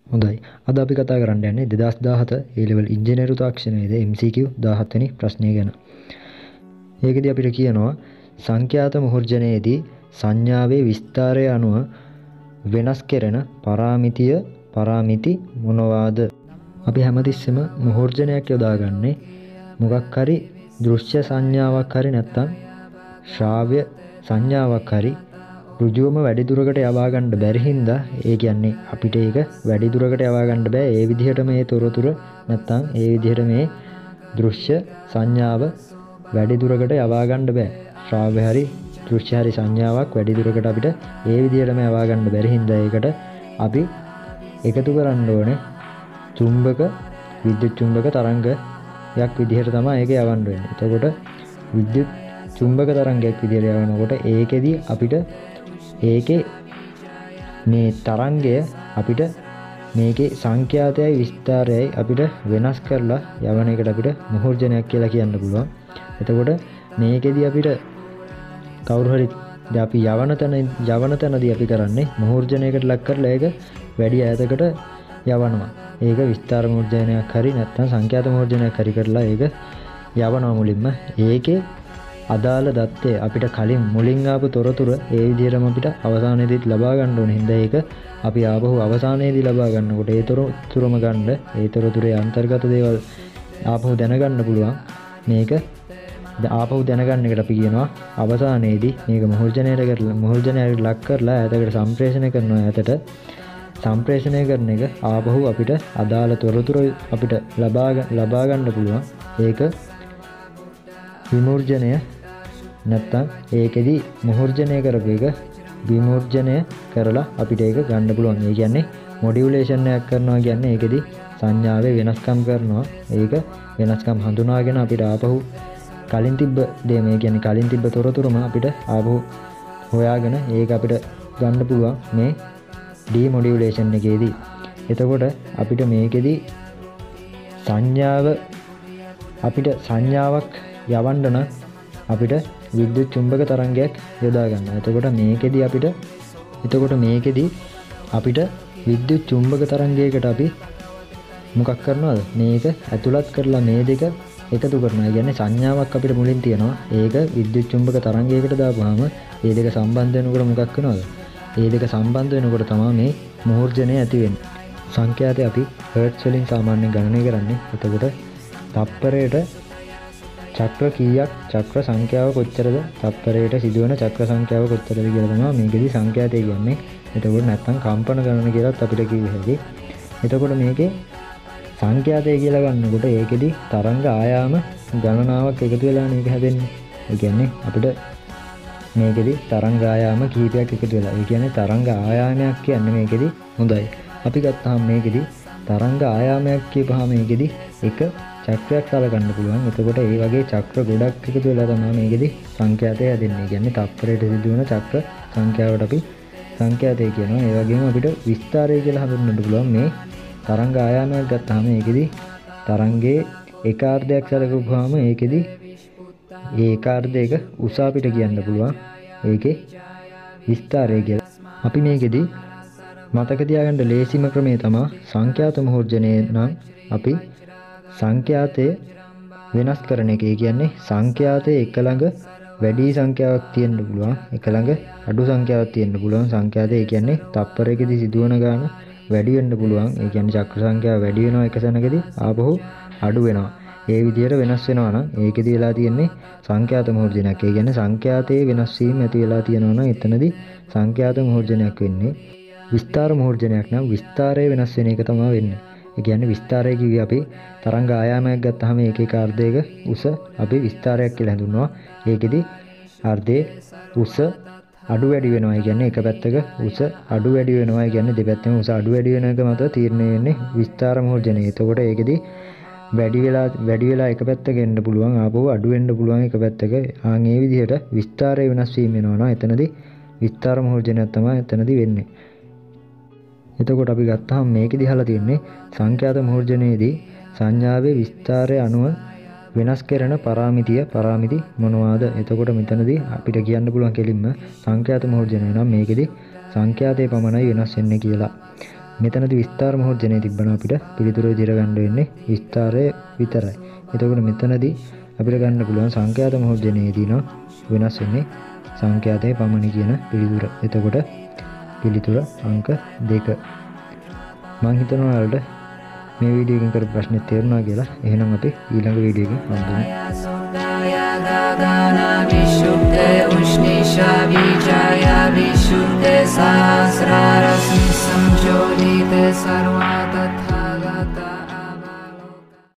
හොඳයි. අද අපි කතා කරන්න යන්නේ 2017 A level ඉංජිනේරු තාක්ෂණයේදී MCQ 17 වෙනි ප්‍රශ්නය ගැන. ඒකෙදි අපිට කියනවා සංඛ්‍යාත මුහුර්ජනයේදී සංඥාවේ විස්තරය අනුව වෙනස් කෙරෙන පරාමිති මොනවාද? අපි හැමතිස්සෙම මුහුර්ජනයක් යොදාගන්නේ මොකක් හරි දෘශ්‍ය සංඥාවක් හරි නැත්නම් ශ්‍රාව්‍ය සංඥාවක් හරි ඍජුවම වැඩි දුරකට යවා ගන්න බැරි හින්දා ඒ කියන්නේ අපිට ඒක වැඩි දුරකට යවා ගන්න බෑ. ඒ විදිහට මේ තොරතුරු නැත්නම් ඒ විදිහට මේ දෘශ්‍ය සංඥාව වැඩි දුරකට යවා ගන්න බෑ. ශ්‍රාව්‍ය හරි දෘශ්‍ය හරි සංඥාවක් වැඩි දුරකට අපිට ඒ විදිහටම යවා ගන්න බැරි හින්දා ඒකට අපි එකතු කරන්න ඕනේ චුම්බක විද්‍යුත් චුම්බක තරංගයක් විදිහට තමයි ඒක යවන්න වෙන්නේ. එතකොට විද්‍යුත් චුම්බක තරංගයක් විදිහට යවනකොට ඒකෙදි අපිට ඒකේ මේ තරංගය අපිට මේකේ සංඛ්‍යාතයයි විස්තරයයි අපිට වෙනස් කරලා යවන එකට අපිට මුහුර්ජනයක් කියලා කියන්න පුළුවන්. එතකොට මේකෙදි අපිට කවුරු හරි අපි යවන තැනදී අපි කරන්නේ මුහුර්ජනයකට ලක් කරලා ඒක වැඩි ඈතකට යවනවා. ඒක විස්තර මුහුර්ජනයක් හරි නැත්නම් සංඛ්‍යාත මුහුර්ජනයක් හරි කරලා ඒක යවනවා මුලින්ම. ඒකේ අදාළ දත්තය අපිට කලින් මුලින් ආපු තොරතුරු ඒ විදිහටම අපිට අවසානයේදීත් ලබා ගන්න ඕනේ. හින්දා ඒක අපි ආපහු අවසානයේදී ලබා ගන්නකොට ඒ තොරතුරම ගන්න ඒ තොරතුරේ අන්තර්ගත දේවල් ආපහු දැනගන්න පුළුවන්. මේක ආපහු දැනගන්න එකට අපි කියනවා අවසානයේදී මේක මුහුර්ජනයට ලක් කරලා ඈතකට සම්ප්‍රේෂණය කරනවා. ඈතට සම්ප්‍රේෂණය කරන එක ආපහු අපිට අදාළ තොරතුරු අපිට ලබා ගන්න පුළුවන්. ඒක විමූර්ජනය නැත්තම් ඒකෙදි මුහුර්ජනය කරපු එක විමූර්ජනය කරලා අපිට ඒක ගන්න පුළුවන්. ඒ කියන්නේ මොඩියුලේෂන් එකක් කරනවා කියන්නේ ඒකෙදි සංඥාවේ වෙනස්කම් කරනවා. ඒක වෙනස්කම් හඳුනාගෙන අපිට ආපහු කලින් තිබ්බ දේ මේ කියන්නේ කලින් තිබ්බ තොරතුරුම අපිට ආපහු හොයාගෙන ඒක අපිට ගන්න පුළුවන් මේ ඩිමොඩියුලේෂන් එකේදී. එතකොට අපිට මේකෙදි අපිට සංඥාවක් යවන්න නම් අපිට විද්‍යුත් චුම්බක තරංගයක් යොදා ගන්න. එතකොට මේකෙදි අපිට විද්‍යුත් චුම්බක තරංගයකට අපි මොකක් කරනවද? මේක ඇතුළත් කරලා මේ දෙක එකතු කරනවා. ඒ කියන්නේ සංඥාවක් අපිට මුලින් තියෙනවා. ඒක විද්‍යුත් චුම්බක තරංගයකට දාපුවාම මේ දෙක සම්බන්ධ වෙනකොට මොකක් වෙනවද? මේ දෙක සම්බන්ධ වෙනකොට තමයි මේ මුහුර්ජනය ඇති වෙන්නේ. සංඛ්‍යාතය අපි හර්ට්ස් වලින් සාමාන්‍යයෙන් ගණනය කරන්නේ. එතකොට තප්පරයට චක්‍ර කීයක් චක්‍ර සංඛ්‍යාව කොච්චරද තප්පරයට සිදුවන චක්‍ර සංඛ්‍යාව කොච්චරද කියලා තමයි මේකෙදි සංඛ්‍යාතය කියන්නේ. එතකොට නැත්තම් කම්පන ගණන කියලාත් අපිට කිව්ව හැකි. එතකොට මේකේ සංඛ්‍යාතය කියලා ගන්නකොට ඒකෙදි තරංග ආයාම ගණනාවක් එකතු වෙලා මේක හැදෙන්නේ. ඒ කියන්නේ අපිට මේකෙදි තරංග ආයාම කීපයක් එකතු වෙලා. ඒ කියන්නේ තරංග ආයාමයක් කියන්නේ මේකෙදි හොඳයි. අපි ගත්තාම මේකෙදි තරංග ආයාමයක් කියපුවාම මේකෙදි එක චක්‍රයක් සලකන්න පුළුවන්. එතකොට ඒ වගේ චක්‍ර ගොඩක් එකතු වෙලා තමයි මේකෙදි සංඛ්‍යාතය හැදෙන්නේ. ඒ කියන්නේ තප්පරයට සිදුවන චක්‍ර සංඛ්‍යාවට අපි සංඛ්‍යාතය කියනවා. ඒ වගේම අපිට විස්තරය කියලා හඳුන්වන්න පුළුවන් මේ තරංග ආයාමයක් ගත්තාම ඒකෙදි තරංගයේ ඒකාර්ධයක් සලකුවාම ඒකෙදි ඒ ඒකාර්ධයක උස අපිට කියන්න පුළුවන්. ඒකේ විස්තරය කියලා. අපි මේකෙදි මතක තියාගන්න ලේසිම ක්‍රමය තමයි සංඛ්‍යාත මුහුර්ජනයේ නම් අපි සංඛ්‍යාතය වෙනස් කරන එක. ඒ කියන්නේ සංඛ්‍යාතයේ එක ළඟ වැඩි සංඛ්‍යාවක් තියෙන්න පුළුවන්, එක ළඟ අඩු සංඛ්‍යාවක් තියෙන්න පුළුවන්. සංඛ්‍යාතය ඒ කියන්නේ තප්පරයකදී සිදුවන ගාන වැඩි වෙන්න පුළුවන්. ඒ කියන්නේ චක්‍ර සංඛ්‍යාව වැඩි වෙනවා එක සැනකදී ආපහු අඩු වෙනවා. ඒ විදිහට වෙනස් වෙනවා නම් ඒකෙදි වෙලා තියෙන්නේ සංඛ්‍යාත මුහුර්ජනයක්. ඒ කියන්නේ සංඛ්‍යාතයේ වෙනස් වීම ඇති වෙලා තියෙනවා නම් එතනදී සංඛ්‍යාත මුහුර්ජනයක් වෙන්නේ. විස්තර මුහුර්ජනයක් නම් විස්තරය වෙනස් වෙන එක තමයි වෙන්නේ. ඒ කියන්නේ විස්තරය කිව්වේ අපි තරංග ආයාමයක් ගත්තාම ඒක එක අර්ධයක උස අපි විස්තරයක් කියලා හඳුන්වනවා. ඒකෙදි අර්ධයේ උස අඩු වැඩි වෙනවා. ඒ කියන්නේ එක පැත්තක උස අඩු වැඩි වෙනවා. ඒ කියන්නේ දෙපැත්තෙම උස අඩු වැඩි වෙන එක මත තීරණය වෙන්නේ විස්තර මුහුර්ජනය. එතකොට ඒකෙදි වැඩි වෙලා එක පැත්තක එන්න පුළුවන්, ආපහු අඩු වෙන්න පුළුවන් එක පැත්තක. ආන් ඒ විදිහට විස්තරය වෙනස් වීම වෙනවා නම් එතනදී විස්තර මුහුර්ජනයක් තමයි එතනදී වෙන්නේ. එතකොට අපි ගත්තාම මේකෙදි අහලා තියෙන්නේ සංඛ්‍යාත මුහුර්ජනයේදී සංඥාවේ විස්තරය අනුව වෙනස් කරන පරාමිති මොනවාද? එතකොට මෙතනදී අපිට කියන්න පුළුවන් කෙලින්ම සංඛ්‍යාත මුහුර්ජනය නම් මේකෙදි සංඛ්‍යාතයේ පමණයි වෙනස් වෙන්නේ කියලා. මෙතනදී විස්තර මහෝර්ජනය තිබ්බන අපිට පිළිතුර දිර ගන්න වෙන්නේ විස්තරය විතරයි. එතකොට මෙතනදී අපිට ගන්න පුළුවන් සංඛ්‍යාත මහෝර්ජනයේදී නම් වෙනස් වෙන්නේ සංඛ්‍යාතයේ පමණයි කියන පිළිතුර. එතකොට පිළිතුර අංක 2. මම හිතනවා ඔයාලට මේ වීඩියෝ එකෙන් කරපු ප්‍රශ්නේ තේරුණා කියලා. එහෙනම් අපි ඊළඟ වීඩියෝ එකෙන් හම්බෙමු.